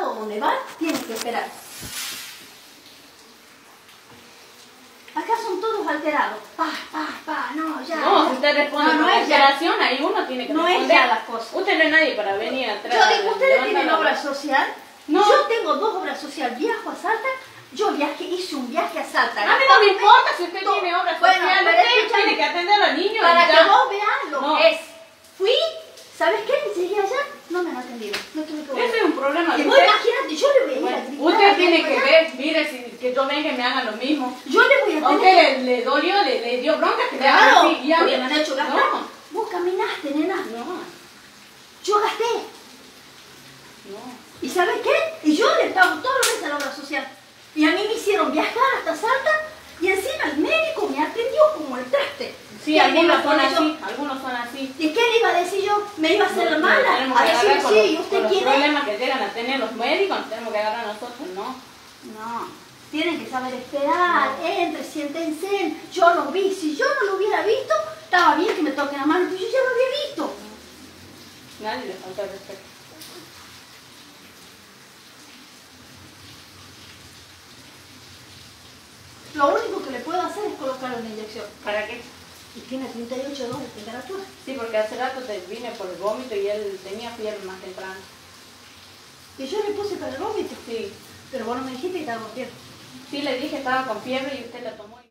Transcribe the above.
lado donde van, tienen que esperar. Acá son todos alterados. No, ya. No, si usted responde con alteración, ahí uno tiene que responder. No es ya las cosas. Usted no es nadie para venir atrás. Yo digo, ¿ustedes tienen obra social? No. Yo tengo 2 obras sociales. Viajo a Salta. Yo hice un viaje a Salta. A mí no me importa si usted tiene obra social. Bueno, Usted tiene que atender a los niños. Para y ya. que vos veas lo No. que es. Fui, ¿sabes qué? Llegué allá, no me han atendido. No tuve que volver. Ese es un problema de Y vos usted. imagínate, yo le voy a ir a criticar. Usted tiene que ver, mire, que yo venga y me hagan lo mismo. Yo le voy a A tener. usted le dolió, le dio bronca que le hagan Claro, así. Y a mí porque me han hecho gastar. No, Vos caminaste, nena. no, Yo gasté. no. ¿Y sabes qué? Y yo le pago todos los meses a la obra social. Y a mí me hicieron viajar hasta Salta y encima el médico me atendió como el traste. Sí, ¿Qué algunos le iba a son poner así, yo? algunos son así. ¿Y qué le iba a decir yo? ¿Me iba a hacer la mala? Tenemos A que decir agarrar con sí, ¿y los, usted con los quién es? problemas que llegan a tener los médicos, nos tenemos que agarrar nosotros, no. No, tienen que saber esperar, entre, siéntense. Yo lo vi, si yo no lo hubiera visto, estaba bien que me toquen la mano, pero yo ya lo había visto. Nadie le falta el respeto. Lo único que le puedo hacer es colocarle una inyección. ¿Para qué? Y tiene 38 grados de temperatura. Sí, porque hace rato te vine por el vómito y él tenía fiebre más temprano. Y yo le puse para el vómito. Sí, Pero vos no me dijiste que estaba con fiebre. sí le dije estaba con fiebre y usted la tomó.